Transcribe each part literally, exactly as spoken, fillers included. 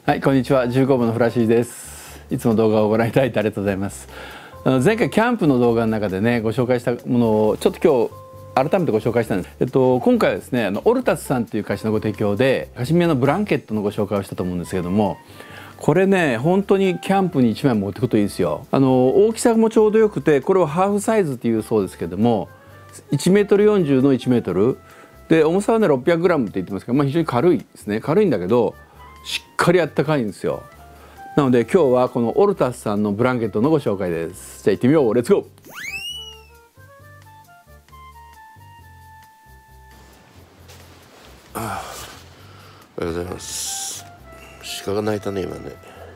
はい、こんにちは。じゅうごぶのフラッシーです。いつも動画をご覧いただいてありがとうございます。あの前回キャンプの動画の中でねご紹介したものをちょっと今日改めてご紹介したんです。えっと今回はですねあのオルタスさんという会社のご提供でカシミヤのブランケットのご紹介をしたと思うんですけれども、これね本当にキャンプにいちまい持っていくといいですよ。あの大きさもちょうどよくて、これはハーフサイズっていうそうですけどもいちメートルよんじゅうのいちメートルで、重さはねろっぴゃくグラムって言ってますけど、まあ、非常に軽いですね。軽いんだけどしっかりあったかいんですよ。なので今日はこのオルタスさんのブランケットのご紹介です。じゃあ行ってみよう。レッツゴー。 ああ、おはようございます。鹿が鳴いたね今ね。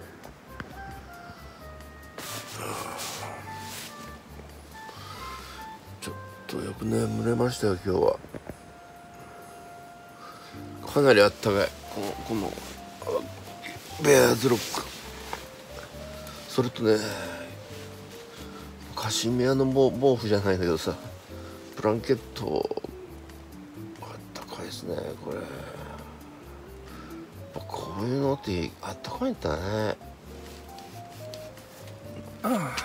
ちょっとよく眠れましたよ今日は。かなりあったかいこのこのベアーズロック、それとねカシミヤの毛布じゃないんだけどさ、ブランケットあったかいですね。これこういうのってあったかいんだね。ああ、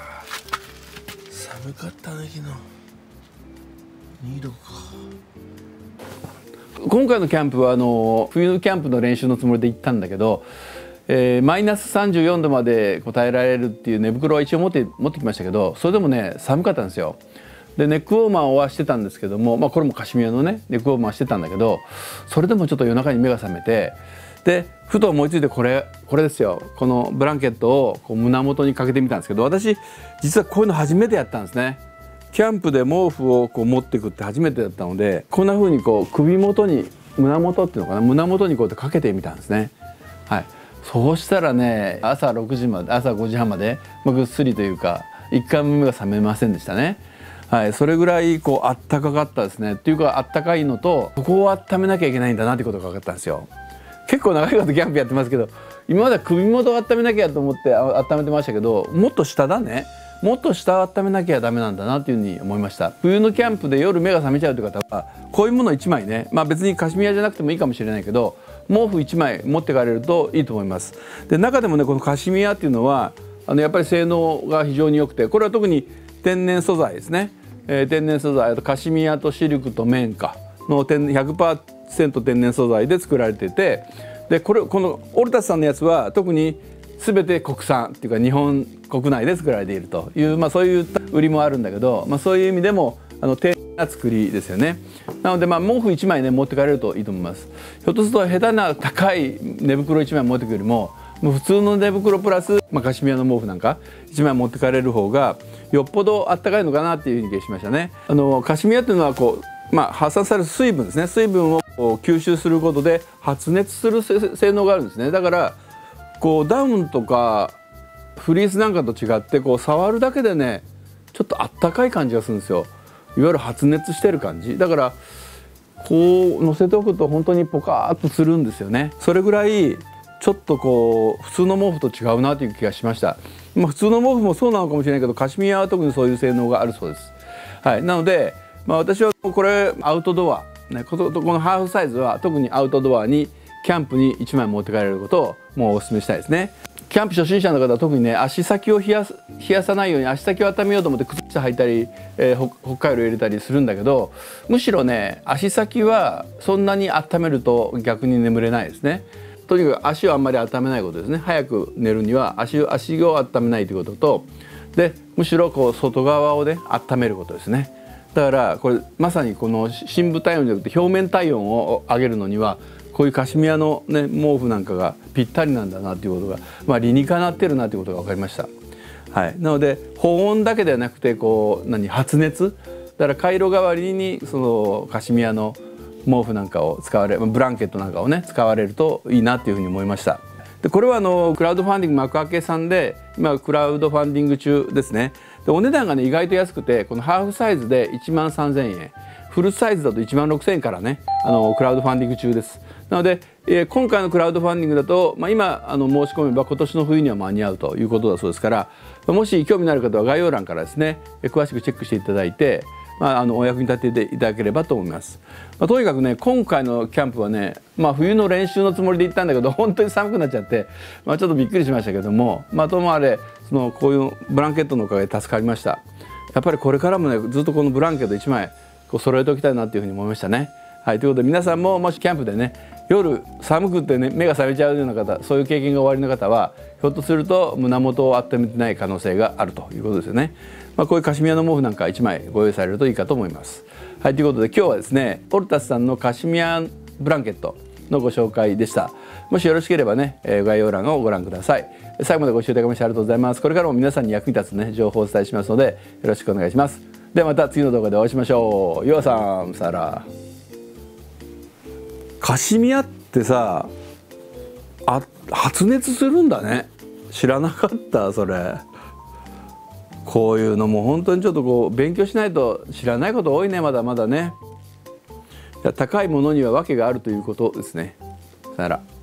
寒かったね昨日。にどか。 今回のキャンプはあの冬のキャンプの練習のつもりで行ったんだけど、えー、マイナスさんじゅうよんどまで耐えられるっていう寝袋は一応持って持ってきましたけど、それでもね寒かったんですよ。でネックウォーマーはしてたんですけども、まあ、これもカシミヤのねネックウォーマーしてたんだけど、それでもちょっと夜中に目が覚めて、でふと思いついてこれこれですよ。このブランケットをこう胸元にかけてみたんですけど、私実はこういうの初めてやったんですね。キャンプで毛布をこう持っていくって初めてだったので、こんな風にこう首元に胸元っていうのかな、胸元にこうやってかけてみたんですね。はい、そうしたらね朝ろくじまで朝ごじはんまで、まあ、ぐっすりというか一回も目が覚めませんでしたね。はい、それぐらいこうあったかかったですね。っていうかあったかいのと、ここを温めなきゃいけないんだなっていうことが分かったんですよ。結構長いことキャンプやってますけど、今までは首元を温めなきゃと思って温めてましたけど、もっと下だね。もっと下を温めなきゃダメなんだなというふうに思いました。冬のキャンプで夜目が覚めちゃうという方はこういうものいちまいね、まあ別にカシミヤじゃなくてもいいかもしれないけど、毛布いちまい持ってかれるといいと思います。で中でもねこのカシミヤっていうのはあのやっぱり性能が非常に良くて、これは特に天然素材ですね。えー、天然素材、あとカシミヤとシルクと綿花の ひゃくパーセント 天然素材で作られていて、でこれこのオルタスさんのやつは特に全て国産っていうか日本国内で作られているという、まあ、そういう売りもあるんだけど、まあ、そういう意味でもあの丁寧な作りですよね。なのでまあ毛布いちまいね持って帰れるといいと思います。ひょっとすると下手な高い寝袋いちまい持ってくるよりも、もう普通の寝袋プラス、まあ、カシミヤの毛布なんかいちまい持って帰れる方がよっぽどあったかいのかなっていう気がしましたね。あのカシミヤっていうのはこう、まあ、発散される水分ですね。水分を吸収することで発熱する性能があるんですね。だからこうダウンとかフリースなんかと違ってこう触るだけでねちょっとあったかい感じがするんですよ。いわゆる発熱してる感じだから、こう乗せておくと本当にポカーっとするんですよね。それぐらいちょっとこう普通の毛布と違うなという気がしました。まあ、普通の毛布もそうなのかもしれないけど、カシミヤは特にそういう性能があるそうです。はい、なので、まあ、私はこれアウトドア、ね、この、このハーフサイズは特にアウトドアにキャンプにいちまい持って帰れることをもうお勧めしたいですね。キャンプ初心者の方は特にね足先を冷やす冷やさないように足先を温めようと思って靴下履いたり、えー、北海道入れたりするんだけど、むしろね足先はそんなに温めると逆に眠れないですね。とにかく足をあんまり温めないことですね。早く寝るには足を足を温めないということと、でむしろこう外側をね温めることですね。だからこれまさにこの深部体温じゃなくて表面体温を上げるのにはこういうカシミヤの、ね、毛布なんかがぴったりなんだなということが、まあ、理にかなってるなということが分かりました。はい、なので保温だけではなくてこう何発熱だからカイロ代わりにそのカシミヤの毛布なんかを使われブランケットなんかをね使われるといいなというふうに思いました。でこれはあのクラウドファンディング幕開けさんで今クラウドファンディング中ですね。でお値段がね意外と安くて、このハーフサイズでいちまんさんぜんえん、フルサイズだといちまんろくせんえんからねあのクラウドファンディング中です。なので、えー、今回のクラウドファンディングだと、まあ、今あの申し込めば今年の冬には間に合うということだそうですから、もし興味のある方は概要欄からですね詳しくチェックしていただいて、 まあ、あのお役に立てていただければと思います。まあ、とにかくね今回のキャンプはね、まあ、冬の練習のつもりで行ったんだけど本当に寒くなっちゃって、まあ、ちょっとびっくりしましたけども、まあ、ともあれそのこういうブランケットのおかげで助かりました。やっぱりこれからもねずっとこのブランケットいちまいこう揃えておきたいなというふうに思いましたね。はい、ということで皆さんももしキャンプでね夜寒くてね目が覚めちゃうような方、そういう経験がおありの方はひょっとすると胸元を温めてない可能性があるということですよね。まあ、こういうカシミヤの毛布なんかいちまいご用意されるといいかと思います。はい、ということで今日はですねオルタスさんのカシミヤブランケットのご紹介でした。もしよろしければね概要欄をご覧ください。最後までご視聴いただきましてありがとうございます。これからも皆さんに役に立つね情報をお伝えしますのでよろしくお願いします。ではまた次の動画でお会いしましょう。ゆあさんさらカシミヤってさあ発熱するんだね。知らなかったそれ。こういうのも本当にちょっとこう勉強しないと知らないこと多いねまだまだね。高いものには訳があるということですね。さよなら。